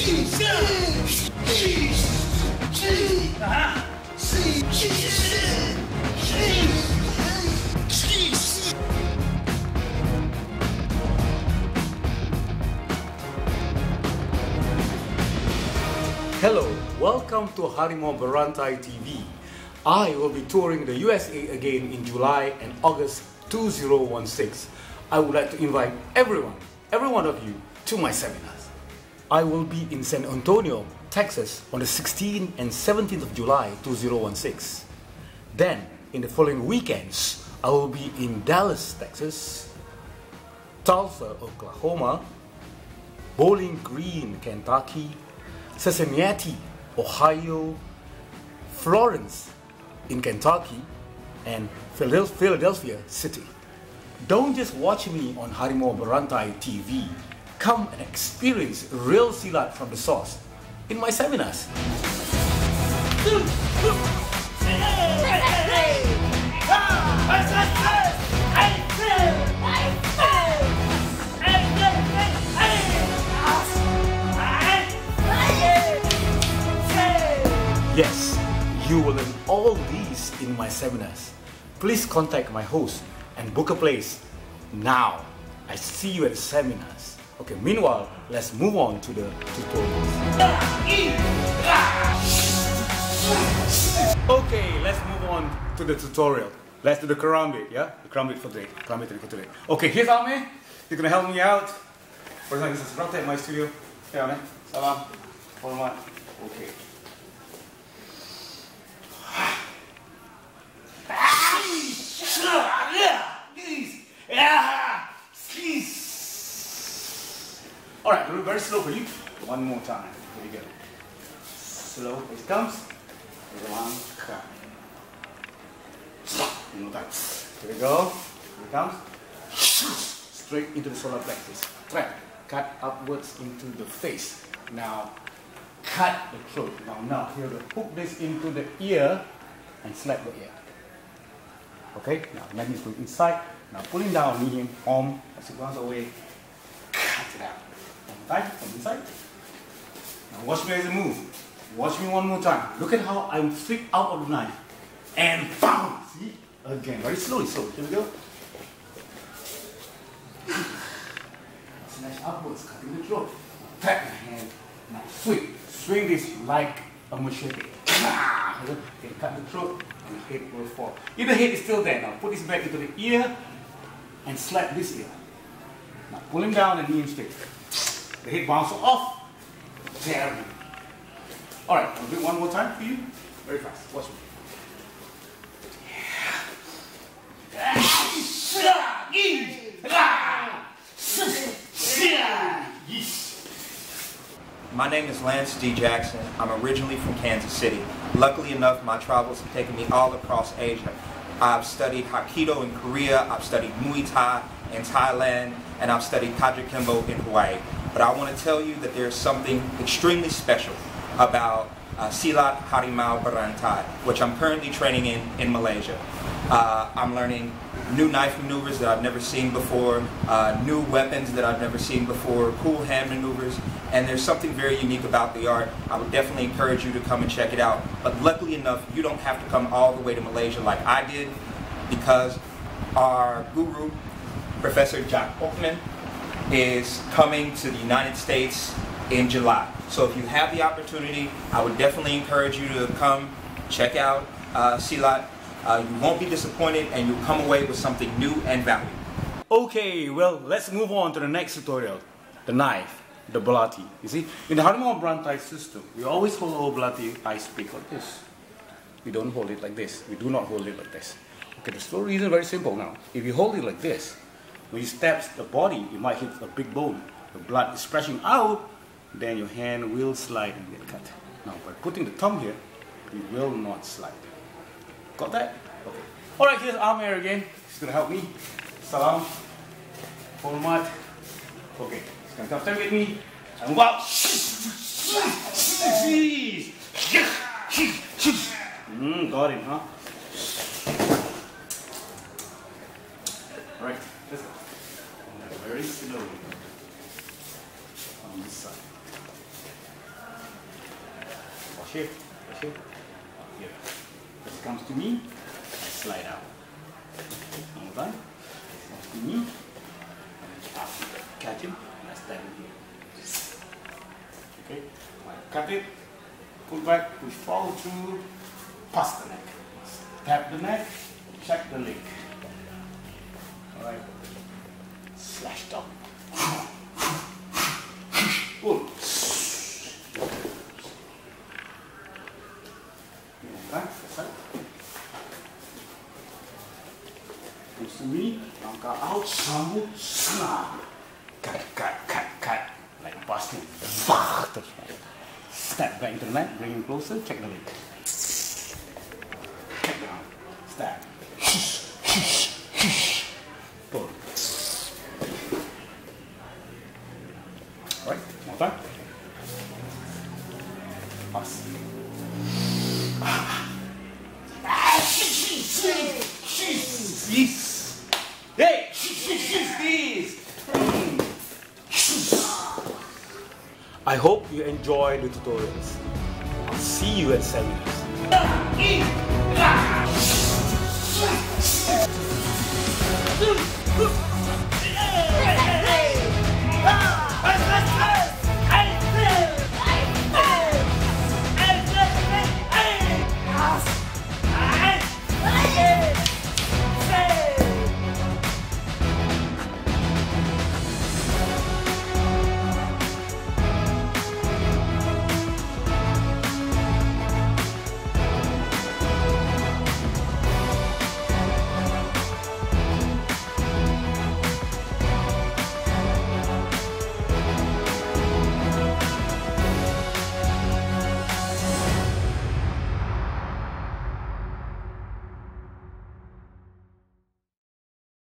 Hello, welcome to Harimau Berantai TV. I will be touring the USA again in July and August 2016. I would like to invite every one of you to my seminars. I will be in San Antonio, Texas on the 16th and 17th of July 2016. Then, in the following weekends, I will be in Dallas, Texas, Tulsa, Oklahoma, Bowling Green, Kentucky, Cincinnati, Ohio, Florence in Kentucky, and Philadelphia City. Don't just watch me on Harimau Berantai TV. Come and experience real silat from the source in my seminars. Yes, you will learn all these in my seminars. Please contact my host and book a place now. I see you at the seminars. Okay, meanwhile, let's move on to the tutorials. Okay, let's move on to the tutorial. Let's do the karambit, yeah? The karambit for today. Karambit for today. Okay, here's Ame. You're gonna help me out. For example, this is Rata at my studio. Hey, Ame. Salam. Hormat. Okay. Alright, do it very slow for you. One more time. Here we go. Slow. Here it comes. One cut. One more time. Here we go. Here it comes. Straight into the solar plexus. Trap. Cut upwards into the face. Now, cut the throat. Now, here we hook this into the ear and slap the ear. Okay, now neck is going inside. Now pulling down, knee and arm as it runs away. Cut it out. One more time, from inside. Now watch me as I move. Watch me one more time. Look at how I'm flipped out of the knife. And BAM! See? Again, very slowly, slowly. Here we go. Slash upwards, cutting the throat. Tap my hand. Now swing. Swing this like a machete. Okay, cut the throat and the head will fall. If the head is still there, now put this back into the ear and slap this ear. Now pull him down and knee him straight. The head bounces off. There. Alright, I'll do it one more time for you. Very fast. Watch me. My name is Lance D. Jackson. I'm originally from Kansas City. Luckily enough, my travels have taken me all across Asia. I've studied Hapkido in Korea, I've studied Muay Thai in Thailand, and I've studied Kajukenbo in Hawaii. But I want to tell you that there's something extremely special about Silat Harimau Berantai, which I'm currently training in Malaysia. I'm learning new knife maneuvers that I've never seen before, new weapons that I've never seen before, cool hand maneuvers, and there's something very unique about the art. I would definitely encourage you to come and check it out. But luckily enough, you don't have to come all the way to Malaysia like I did, because our guru, Professor Jack Oakman, is coming to the United States in July. So if you have the opportunity, I would definitely encourage you to come check out Silat. You won't be disappointed and you'll come away with something new and valuable. Okay, well, let's move on to the next tutorial. The knife, the belati. You see, in the Harimau Berantai system, we always hold our belati ice pick like this. We don't hold it like this. We do not hold it like this. Okay, the reason is very simple now. If you hold it like this, when you stab the body, you might hit a big bone. The blood is splashing out, then your hand will slide and get cut. Now, by putting the thumb here, you will not slide. Got that? Okay. Alright, here's Amer again. He's gonna help me. Salam. Hormat. Okay. He's gonna come stand with me. And wow. Got him, huh? Alright, let's go. Very slowly. On this side. shift, shift. Here. This comes to me, I slide out. One more time. This comes to me. Up. Catch him, and I stand in here. Okay, I cut it, pull back, push forward through, pass the neck. Tap the neck, check the leg. Alright. Slash down. Pull. Okay, that's it. Comes to me, langkah out, sambut, sana. Cut, cut, cut, cut. Like a bastard. Step back into the neck, bring him closer, check the leg. Check down. Step. Pull. Alright, more time. Pass. Yes. Hey, this. I hope you enjoy the tutorials. I'll see you at seminars.